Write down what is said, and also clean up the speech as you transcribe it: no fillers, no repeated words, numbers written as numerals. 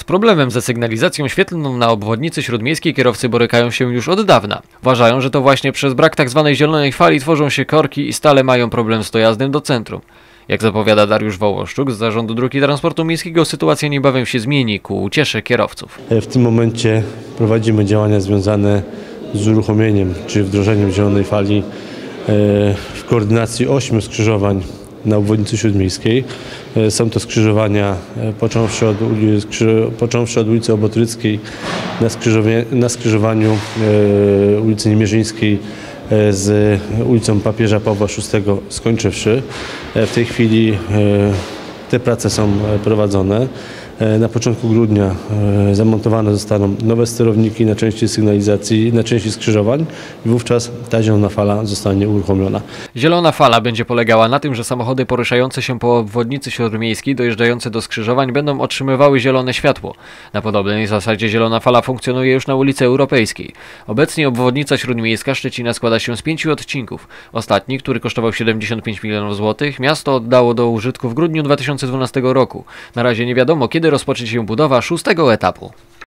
Z problemem ze sygnalizacją świetlną na obwodnicy śródmiejskiej kierowcy borykają się już od dawna. Uważają, że to właśnie przez brak tzw. zielonej fali tworzą się korki i stale mają problem z dojazdem do centrum. Jak zapowiada Dariusz Wołoszczuk z Zarządu Dróg i Transportu Miejskiego, sytuacja niebawem się zmieni ku uciesze kierowców. W tym momencie prowadzimy działania związane z uruchomieniem czy wdrożeniem zielonej fali w koordynacji 8 skrzyżowań na obwodnicy śródmiejskiej. Są to skrzyżowania począwszy od ulicy Obotryckiej na skrzyżowaniu ulicy Niemierzyńskiej z ulicą Papieża Pawła VI skończywszy. W tej chwili te prace są prowadzone. Na początku grudnia zamontowane zostaną nowe sterowniki na części sygnalizacji, na części skrzyżowań i wówczas ta zielona fala zostanie uruchomiona. Zielona fala będzie polegała na tym, że samochody poruszające się po obwodnicy śródmiejskiej dojeżdżające do skrzyżowań będą otrzymywały zielone światło. Na podobnej zasadzie zielona fala funkcjonuje już na ulicy Europejskiej. Obecnie obwodnica śródmiejska Szczecina składa się z 5 odcinków. Ostatni, który kosztował 75 milionów złotych, miasto oddało do użytku w grudniu 2012 roku. Na razie nie wiadomo, kiedy rozpocznie się budowa 6. etapu.